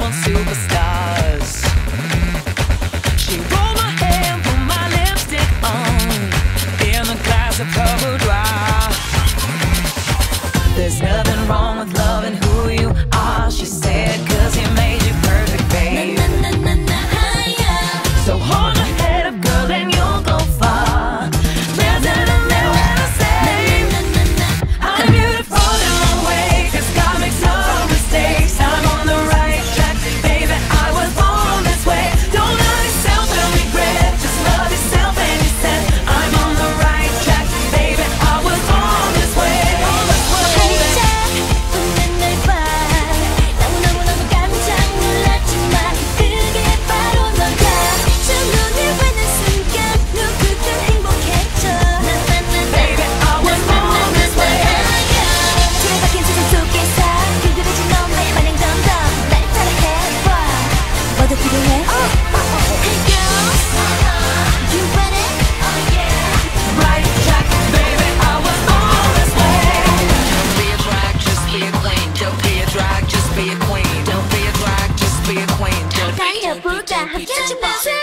on superstars. She rolled my hair, put my lipstick on, in a glass of cover dry. There's nothing wrong with loving who you are, she said, 'cause he made you perfect, babe. So hold your head up, girl, and you'll go far. Better than that I say. I'm beautiful in my way, 'cause God makes no mistakes. I'm on the right track, baby, I was born this way. Don't love yourself and regret, just love yourself and you said I'm on the right track, baby, I was born this way. 부자 함께 춤을